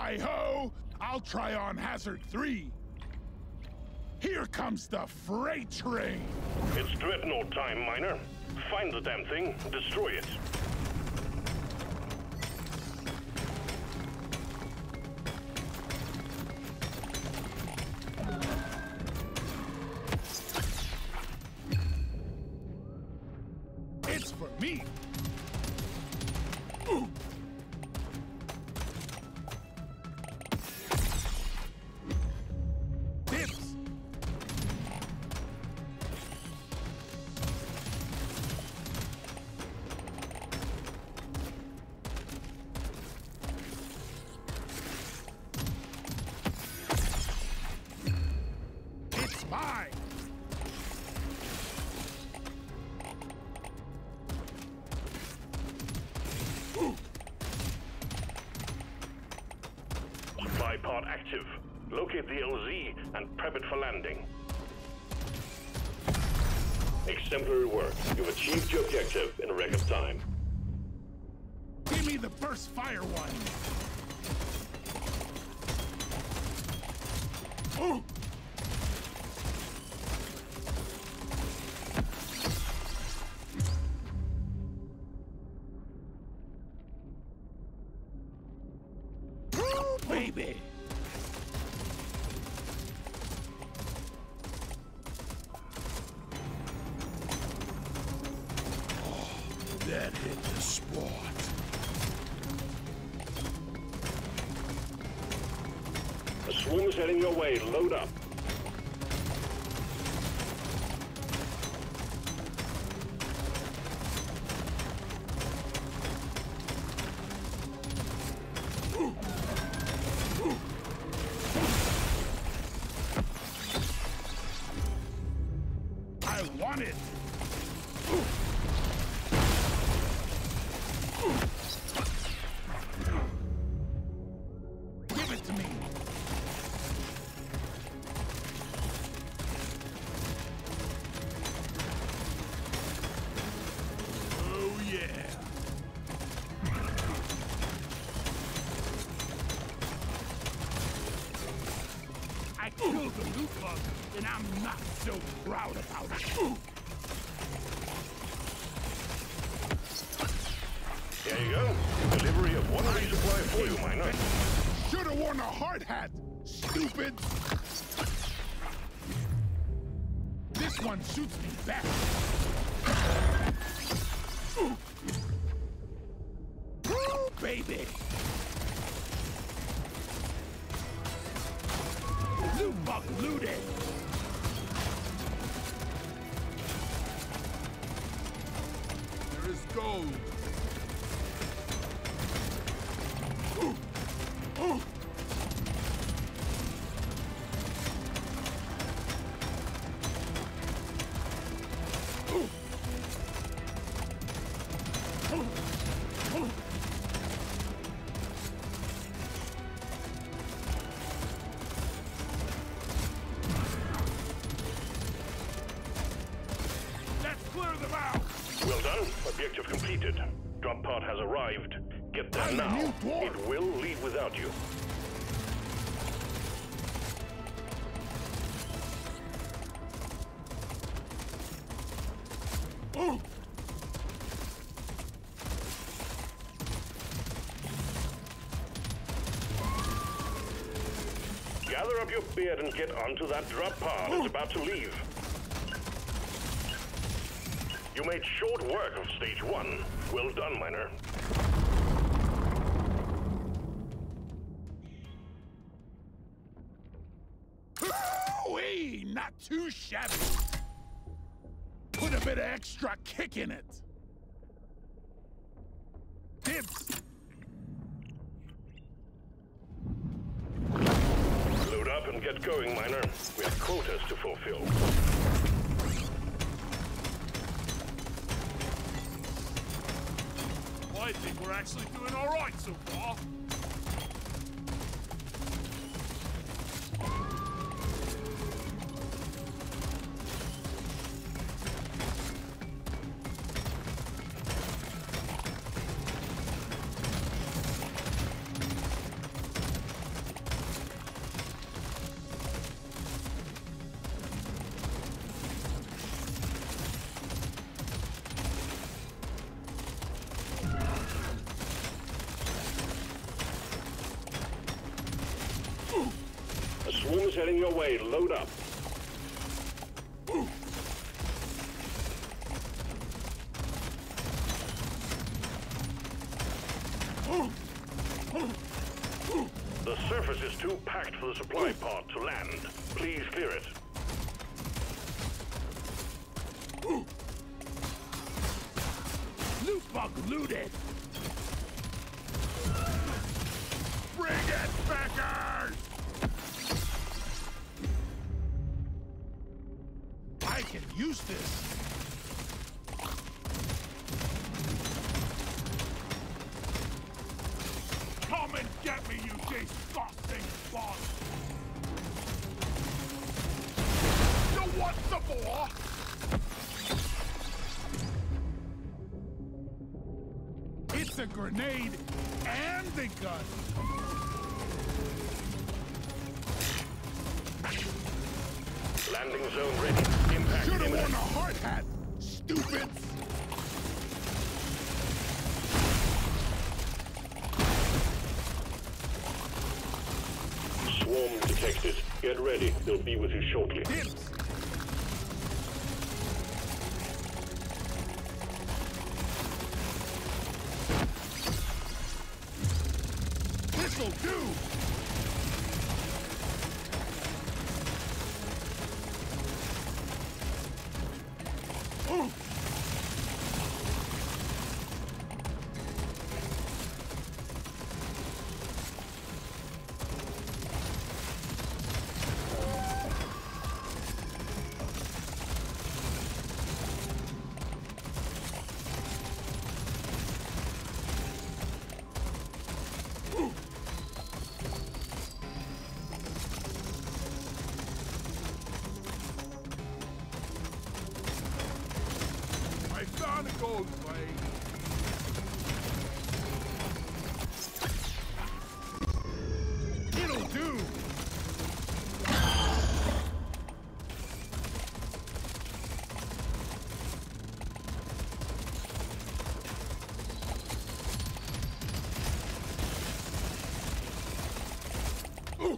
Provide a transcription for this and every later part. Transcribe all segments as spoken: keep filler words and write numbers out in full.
Hi-ho! I'll try on hazard three. Here comes the freight train! It's Dreadnought time, Miner. Find the damn thing, destroy it. It's for me! Ooh. Dibs! It's mine! Supply pod active. Locate the L Z and prep it for landing. Exemplary work. You've achieved your objective in record time. Give me the burst fire one! Ooh. Baby! Oh, that hit the spot. The swing's heading your way. Load up. I want it! Give it to me! Oh yeah! I killed the loot bug, and I'm not so proud about it. Ooh. There you go. Delivery of one resupply for you, Miner. Should've worn a hard hat, stupid! This one shoots me back. Ooh. Ooh, baby! Loot bug looted! There is gold. Ooh. Ooh. Ooh. Ooh. Ooh. Let's clear the bow! Well done. Objective completed. Drop pod has arrived. Get there I'm a now. new dwarf. It will leave without you. Ooh. Gather up your beard and get onto that drop pod. It's about to leave. You made short work of stage one. Well done, Miner. Ooh-wee, not too shabby. Put a bit of extra kick in it. Dibs. Load up and get going, Miner. We have quotas to fulfill. I think we're actually doing all right so far. Swarm is heading your way. Load up. The surface is too packed for the supply pod to land. Please clear it. Loot bug looted! Bring it, Beckers! I can use this. Come and get me, you disgusting bug! You want some more? It's a grenade and a gun. Landing zone ready. Impact Should've imminent. worn a hard hat, stupids! Swarm detected. Get ready. They'll be with you shortly. Dibs! This'll do! Ooh. I found a gold plate. It'll do. Ooh.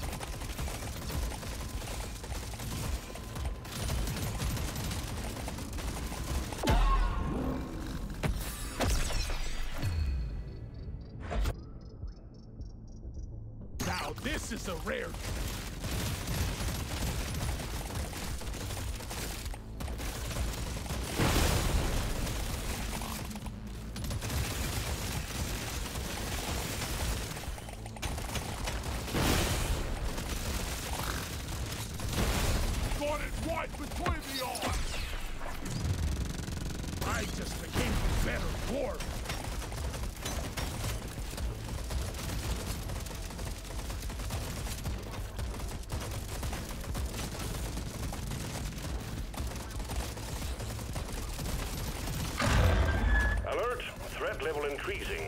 Now this is a rare. Got it right between the arms. I just became a better dwarf. Alert. Threat level increasing.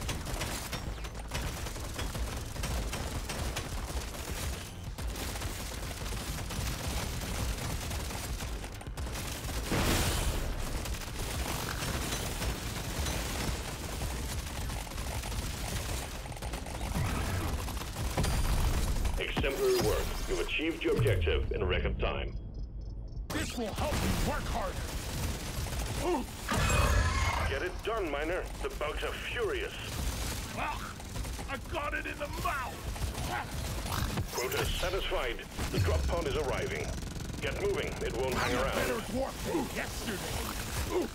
Exemplary work. You've achieved your objective in record time. This will help me work harder. Ooh. Get it done, Miner. The bugs are furious. Ah, I got it in the mouth. Quota satisfied. The drop pod is arriving. Get moving. It won't hang I'm a better around. dwarf than yesterday. Ooh.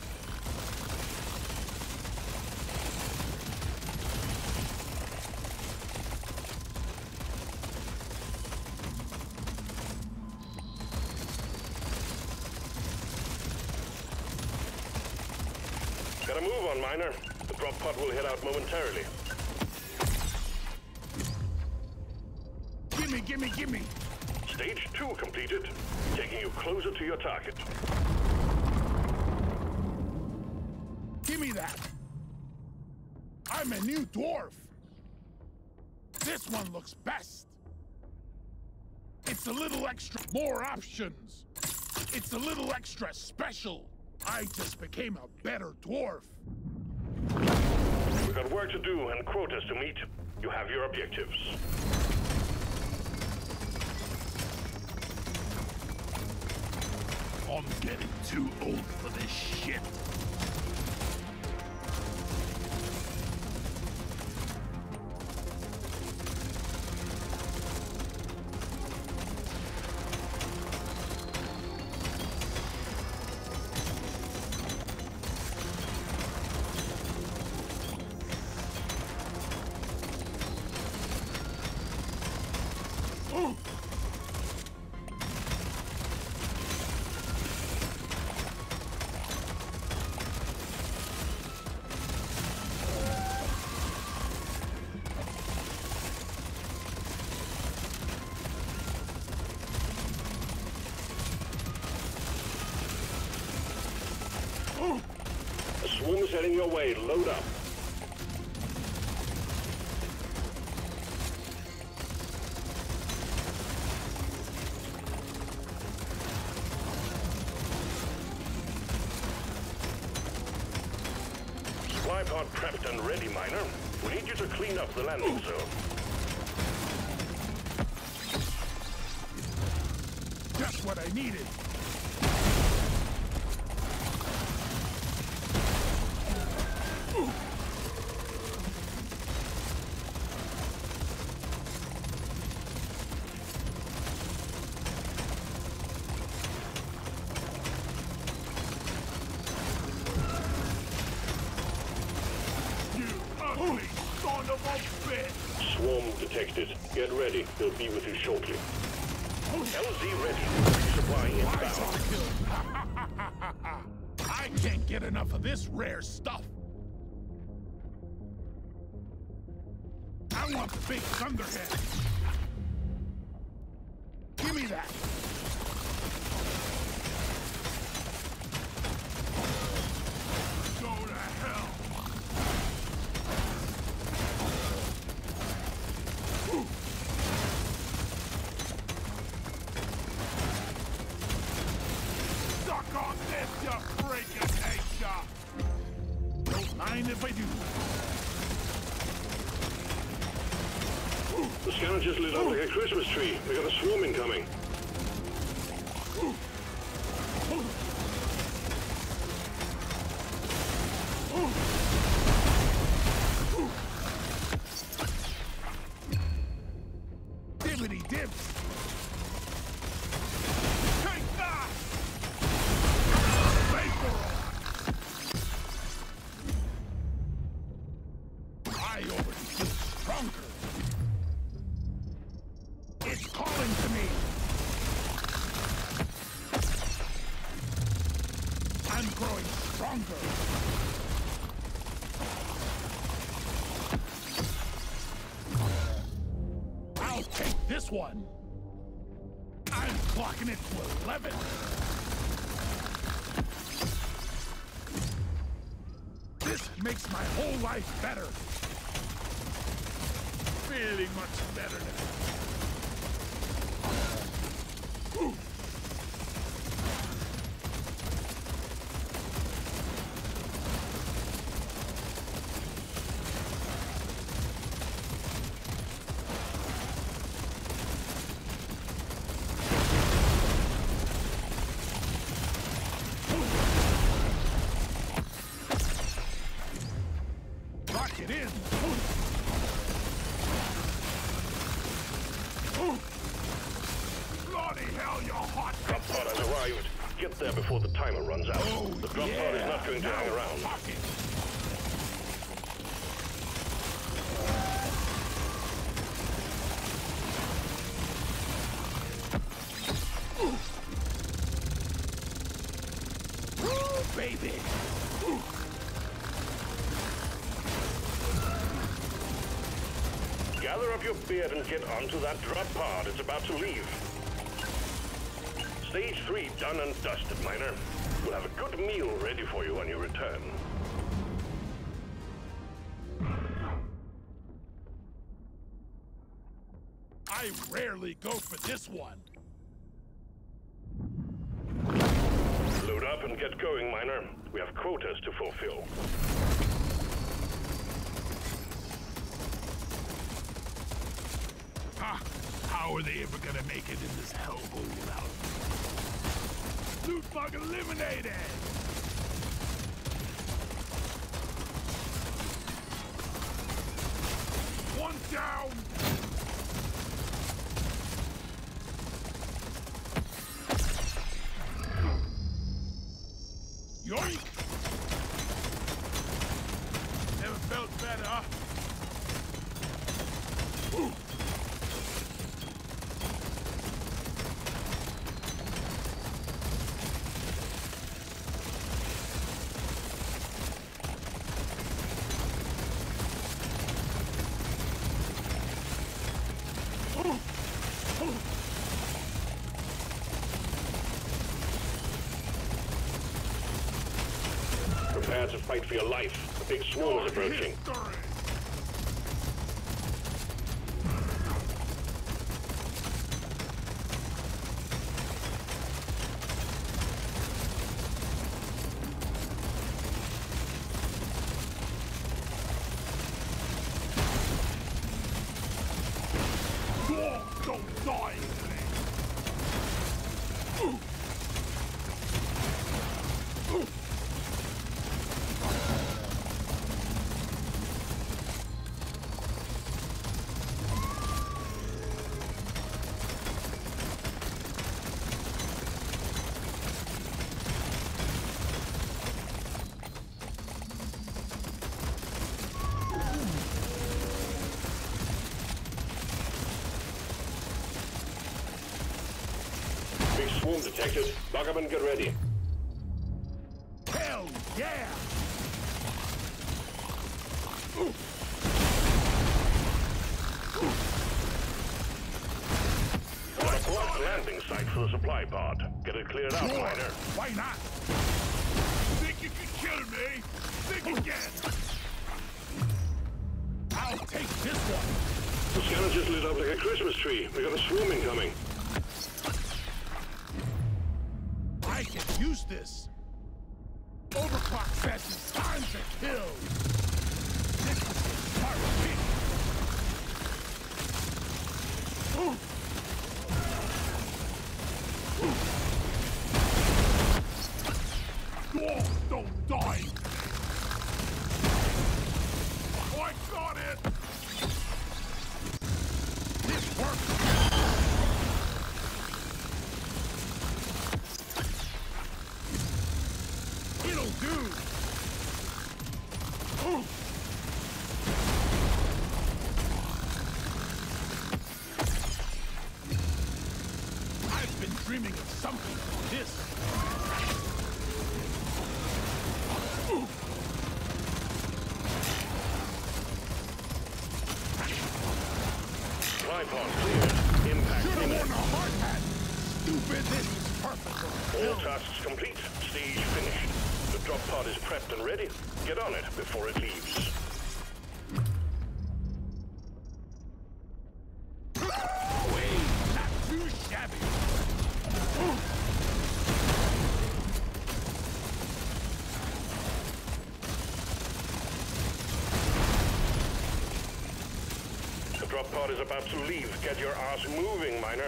Gotta move on, Miner. The drop pod will head out momentarily. Gimme, gimme, gimme. Stage two completed. Taking you closer to your target. Gimme that. I'm a new dwarf. This one looks best. It's a little extra. More options. It's a little extra special. I just became a better dwarf. We've got work to do and quotas to meet. You have your objectives. getting too old for this shit. A swarm is heading your way. Load up. Supply pod prepped and ready, Miner. We need you to clean up the landing zone. Just what I needed. Son of a bitch! Swarm detected. Get ready. They'll be with you shortly. L Z ready. Resupplying inbound. I can't get enough of this rare stuff. I want the big thunderhead. Give me that. Go to hell. Suck on this, you freaking nature! Don't mind if I do. The scanner just lit up like a Christmas tree. We got a swarm incoming. Dibbity dibs. Take that! Vapor! I already feel stronger. It's calling to me. I'm growing stronger. I'll take this one. I'm clocking it to eleven. This makes my whole life better. Feeling much better now. Ooh. Lock it in. Bloody hell, you're hot. Drop pod has arrived. Get there before the timer runs out. Oh, the drop yeah. pod is not going to Now hang around. pocket. Ooh. Ooh, baby. Ooh. Gather up your beard and get onto that drop pod. It's about to leave. Stage three done and dusted, Miner. We'll have a good meal ready for you when you return. I rarely go for this one. Load up and get going, Miner. We have quotas to fulfill. Ah, how are they ever gonna make it in this hellhole without me? Loot bug eliminated! One down! Yoink! Never felt better. Ooh. Prepare to fight for your life. A big swarm is approaching. Don't die! Big swarm detected. Buggerman, get ready. Hell yeah! Got a blocked landing site for the supply pod. Get it cleared out, Sure. Miner. Why not? Think you can kill me? Think again! I'll take this one! The scanner just lit up like a Christmas tree. We got a swarm incoming. I can use this! Overclock says it's time to kill! This is the smart pick! Ooh. Oh, don't die! Oh, I got it! This works! It'll do! Ooh. I've been dreaming of something like this. Ooh. Tripod cleared. Impact Should've imminent. worn a hard hat! Stupid, this is perfect for a All film. tasks complete. Stage finished. The drop pod is prepped and ready. Get on it before it leaves. Wait, not too shabby. Ooh. The drop pod is about to leave. Get your ass moving, Miner.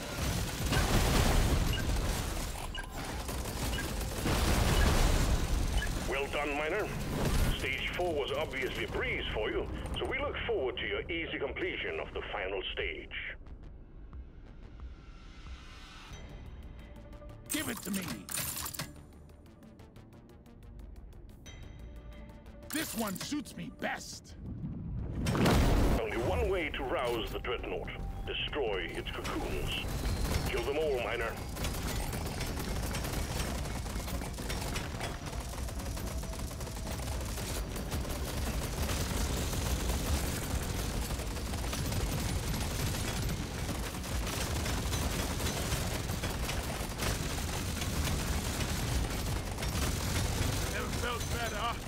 Well done, Miner. Stage four was obviously a breeze for you, so we look forward to your easy completion of the final stage. Give it to me. This one suits me best. Only one way to rouse the Dreadnought. Destroy its cocoons. Kill them all, Miner. Never felt better.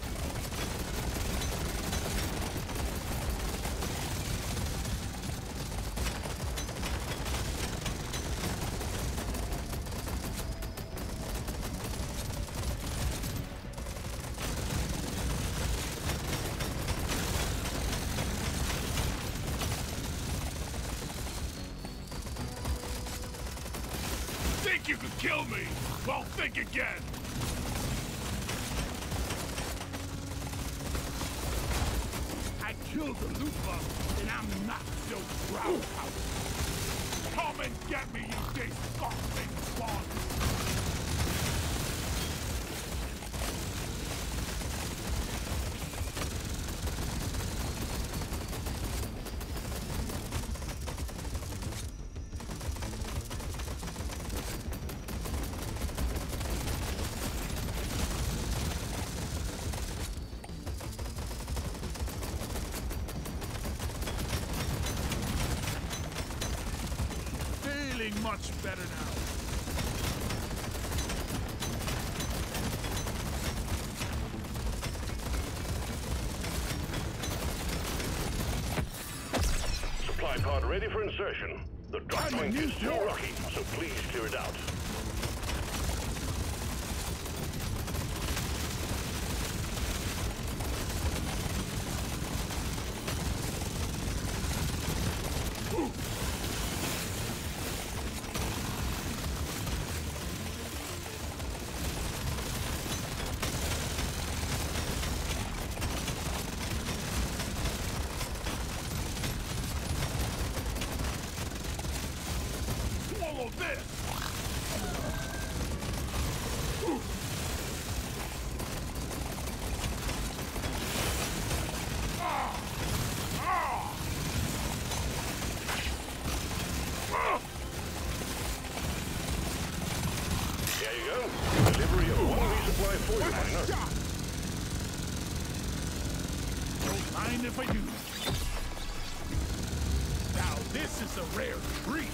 you could kill me? Well, think again. I killed the loot bug, and I'm not no ground house. Come and get me, you disgusting swine! Much better now. Supply pod ready for insertion. The drop point is too rocky, so please clear it out. If I do. Now this is a rare treat.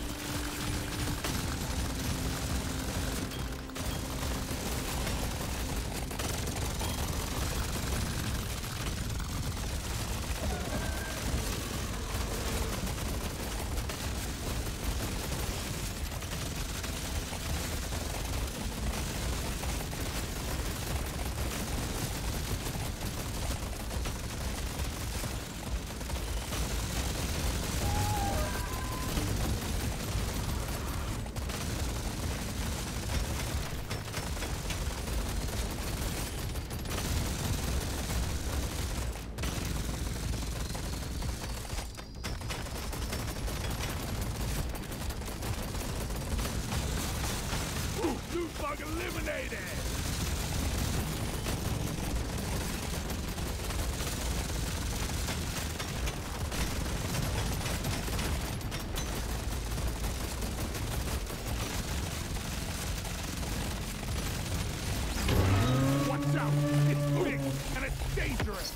Bug eliminated! Watch out! It's big and it's dangerous!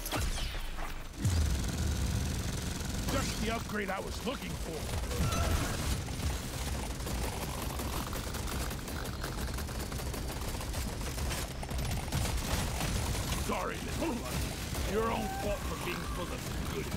Just the upgrade I was looking for. Sorry, little one. Your own fault for being full of goodies.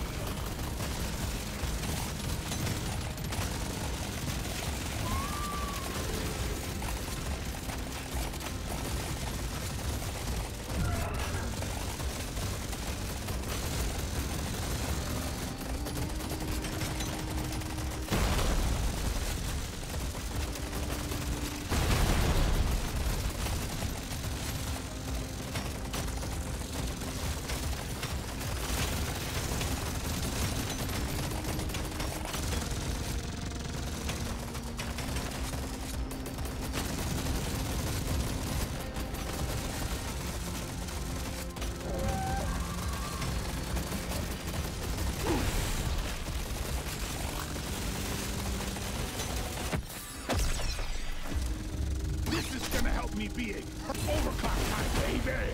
Me be a overclock time, baby!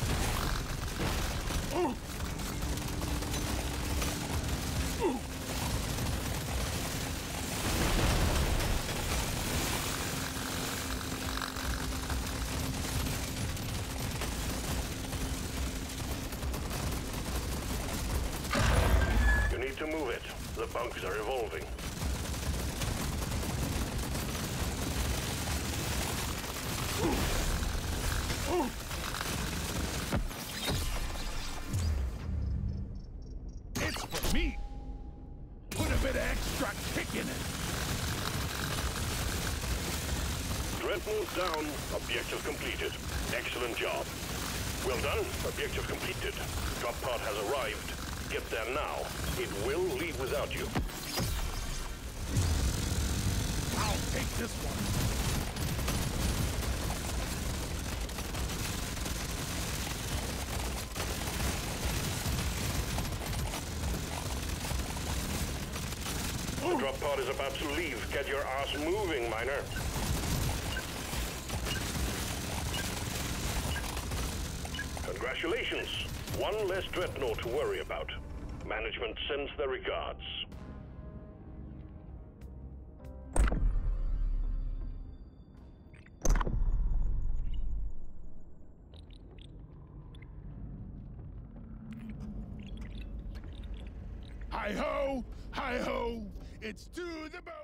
Ooh. Ooh. You need to move it. The bugs are evolving. It's for me. Put a bit of extra kick in it. Dreadnought down. Objective completed. Excellent job. Well done. Objective completed. Drop pod has arrived. Get there now. It will leave without you. I'll take this one. The drop pod is about to leave. Get your ass moving, miner. Congratulations. One less dreadnought to worry about. Management sends their regards. Hi-ho! Hi-ho! It's to the boat!